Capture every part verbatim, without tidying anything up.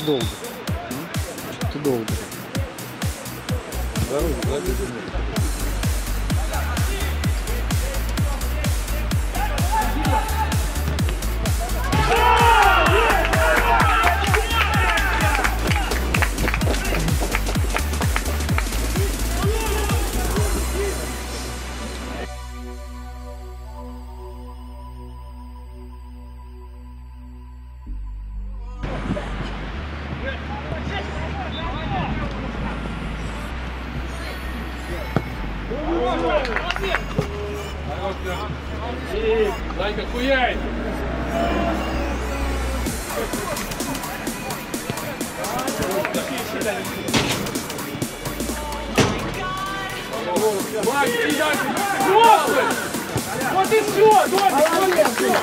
долго. Что-то долго. Дорогу, да, Данька, хуяй! Вань, иди дальше! Вот и все! Вот и все!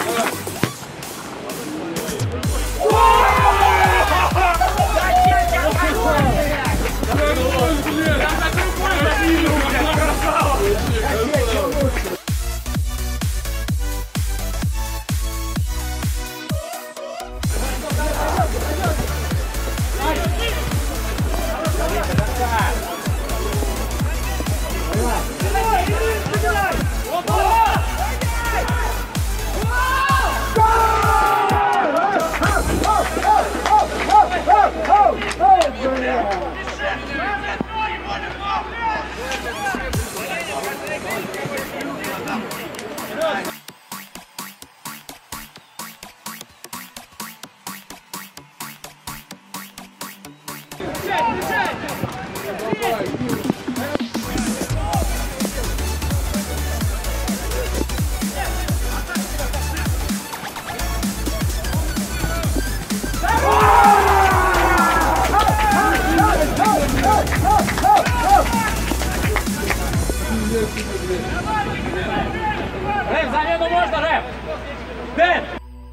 Рэп, замену можно, Рэп! Дэд!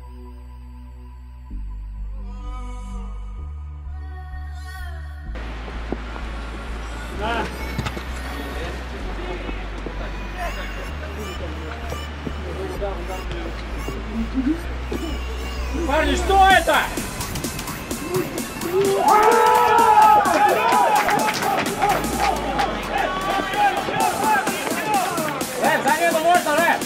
Да. Парни, что это? Рэп, замену можно, Рэп?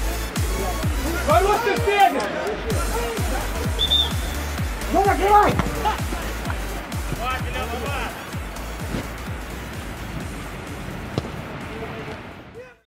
Хороший бегай! Ну, накрывай!